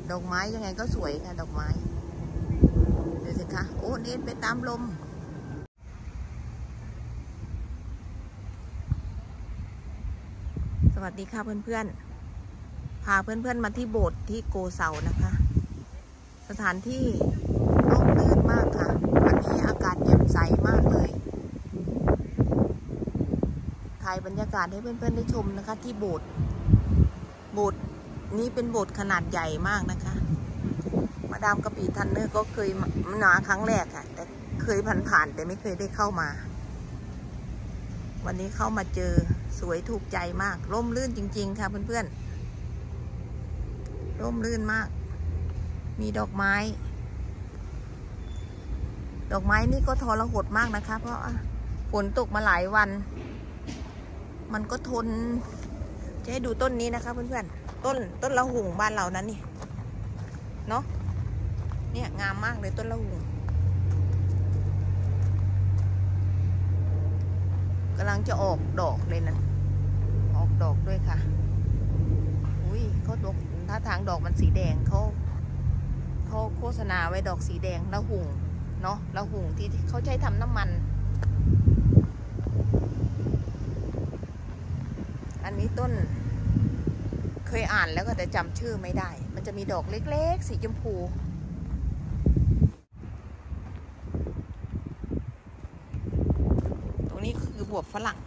ดอกไม้ยังไงก็สวยค่ะดอกไม้ดูสิคะโอ้เดินไปตามลมสวัสดีค่ะเพื่อนๆพาเพื่อนๆมาที่โบสถ์ที่โกเซานะคะสถานที่ร่มรื่นมากค่ะวันนี้อากาศแจ่มใสมากเลยถ่ายบรรยากาศให้เพื่อนๆได้ชมนะคะที่โบสถ์นี้เป็นโบสถ์ขนาดใหญ่มากนะคะมาดามกะปีทันเนอร์ก็เคยมาครั้งแรกค่ะแต่เคยผ่านๆแต่ไม่เคยได้เข้ามาวันนี้เข้ามาเจอสวยถูกใจมากร่มรื่นจริงๆค่ะเพื่อนๆร่มรื่นมากมีดอกไม้นี่ก็ทรหดมากนะคะเพราะฝนตกมาหลายวันมันก็ทนจะให้ดูต้นนี้นะคะเพื่อนๆต้นละหุ่งบ้านเรานั้นนี่เนาะเนี่ยงามมากเลยต้นละหุ่งกำลังจะออกดอกเลยนะออกดอกด้วยค่ะอุ้ยเขาดอกท่าทางดอกมันสีแดงเขาโฆษณาไว้ดอกสีแดงละหุ่งเนาะละหุ่งที่เขาใช้ทำน้ำมันอันนี้ต้นเคยอ่านแล้วก็แต่จำชื่อไม่ได้มันจะมีดอกเล็กๆสีชมพูตรงนี้คือบวบฝรั่ง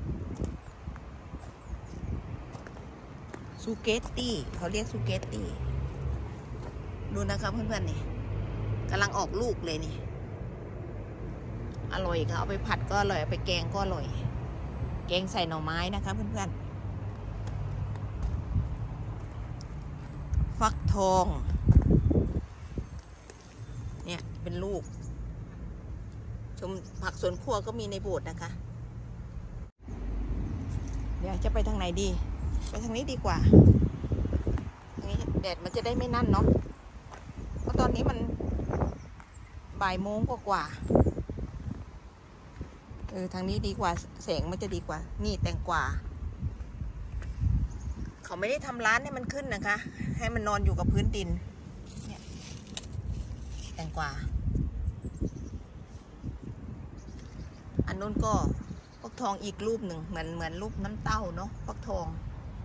ซูเกตตี้เขาเรียกซูเกตตี้ดูนะคะเพื่อนๆนี่กำลังออกลูกเลยนี่อร่อยค่ะเอาไปผัดก็อร่อยเอาไปแกงก็อร่อยแกงใส่หน่อไม้นะคะเพื่อนๆฟักทองเนี่ยเป็นลูกชมผักสวนครัวก็มีในโบสถ์นะคะเดี๋ยวจะไปทางไหนดีไปทางนี้ดีกว่าทางนี้แดดมันจะได้ไม่นั่นเนาะเพราะตอนนี้มันบ่ายโมงกว่าทางนี้ดีกว่าแสงมันจะดีกว่านี่แตงกวาเขาไม่ได้ทำร้านให้มันขึ้นนะคะให้มันนอนอยู่กับพื้นดินเนี่ยแตงกวาอันนู้นก็ฟักทองอีกรูปหนึ่งเหมือนรูปน้ำเต้าเนาะฟักทอง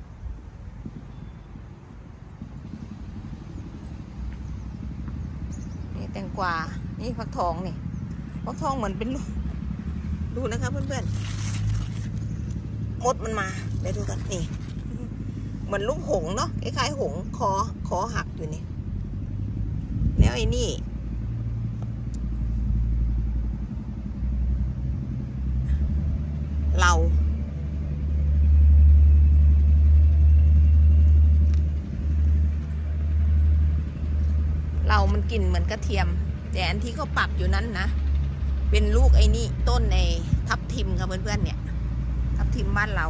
นี่แตงกวานี่ฟักทองนี่ฟักทองเหมือนเป็นลูกดูนะคะเพื่อนๆมดมันมาไปดูกันนี่เหมือนลูกหงเนาะคล้ายๆหงคอหักอยู่นี่แล้วไอ้นี่เรามันกลิ่นเหมือนกระเทียมแต่อันที่เขาปักอยู่นั้นนะเป็นลูกไอ้นี่ต้นในทับทิมค่ะเพื่อนๆเนี่ยทับทิมบ้านเรา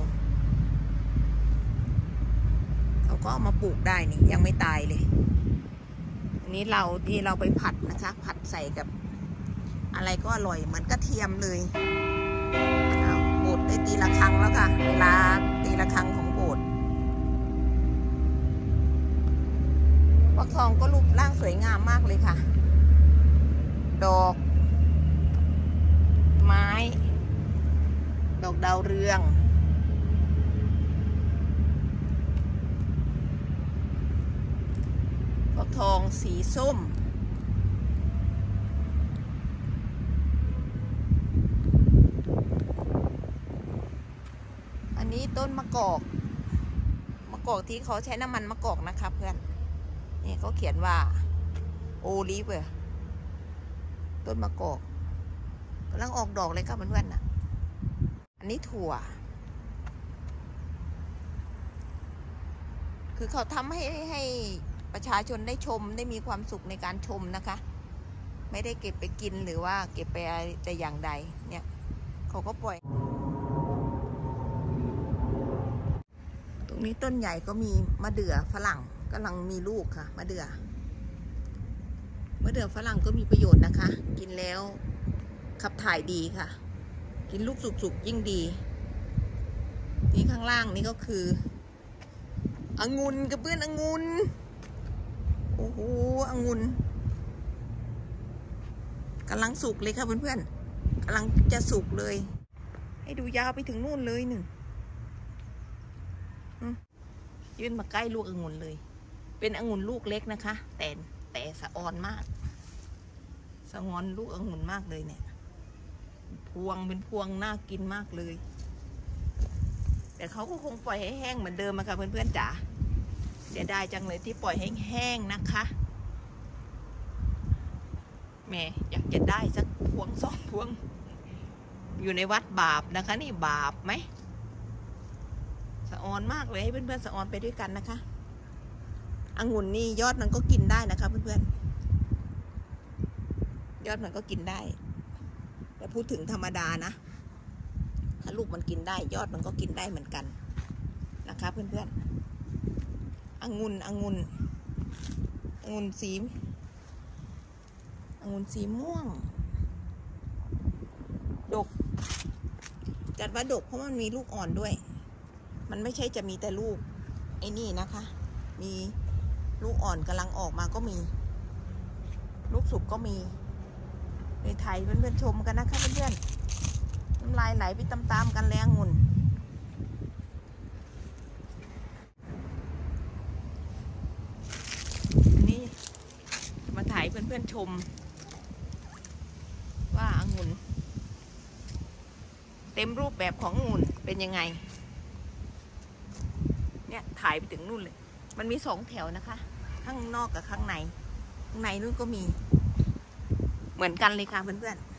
เขาก็เอามาปลูกได้นี่ยังไม่ตายเลยอันนี้เราที่เราไปผัดนะคะผัดใส่กับอะไรก็อร่อยเหมือนกระเทียมเลยโบสถ์ได้ตีระฆังแล้วค่ะเวลาตีระฆังของโบสถ์ฟักทองก็รูปร่างสวยงามมากเลยค่ะดอกไม้ดอกดาวเรืองฟักทองสีส้มอันนี้ต้นมะกอกที่เขาใช้น้ำมันมะกอกนะคะเพื่อนนี่เขาเขียนว่าโอลิฟต้นมะกอกกำลังออกดอกเลยค่ะเพื่อนๆนะอันนี้ถั่วคือเขาทำให้ประชาชนได้ชมได้มีความสุขในการชมนะคะไม่ได้เก็บไปกินหรือว่าเก็บไปแต่อย่างใดเนี่ยเขาก็ปล่อยตรงนี้ต้นใหญ่ก็มีมะเดื่อฝรั่งกำลังมีลูกค่ะมะเดื่อฝรั่งก็มีประโยชน์นะคะกินแล้วขับถ่ายดีค่ะกินลูกสุกๆยิ่งดีนี่ข้างล่างนี่ก็คือองุ่นกับเพื่อนองุ่นโอ้โหองุ่นกำลังสุกเลยค่ะเพื่อนๆกำลังจะสุกเลยให้ดูยาวไปถึงนู่นเลยหนึ่งยื่นมาใกล้ลูกองุ่นเลยเป็นองุ่นลูกเล็กนะคะแต่สะออนมากสะงอนลูกองุ่นมากเลยเนี่ยพวงเป็นพวงน่ากินมากเลยแต่เขาก็คงปล่อยให้แห้งเหมือนเดิมค่ะเพื่อนๆจ๋าเสียดายจังเลยที่ปล่อยให้แห้งนะคะแม่อยากจะได้สักพวงสองพวงอยู่ในวัดบาปนะคะนี่บาปไหมสะออนมากเลยให้เพื่อนๆสะออนไปด้วยกันนะคะองุ่นนี่ยอดมันก็กินได้นะคะเพื่อนๆยอดมันก็กินได้แต่พูดถึงธรรมดานะถ้าลูกมันกินได้ยอดมันก็กินได้เหมือนกันนะคะเพื่อนๆองุ่นสีม่วงดกจัดว่าดกเพราะมันมีลูกอ่อนด้วยมันไม่ใช่จะมีแต่ลูกไอ้นี่นะคะมีลูกอ่อนกำลังออกมาก็มีลูกสุกก็มีในไทยเพื่อนๆชมกันนะคะเพื่อนๆน้ำลายไหลไปตามๆกันแรงองุ่นอันนี้มาถ่ายเพื่อนๆชมว่าองุ่นเต็มรูปแบบขององุ่นเป็นยังไงเนี่ยถ่ายไปถึงนู่นเลยมันมี2 แถวนะคะข้างนอกกับข้างในนู่นก็มีเหมือนกันเลยค่ะเพื่อนๆ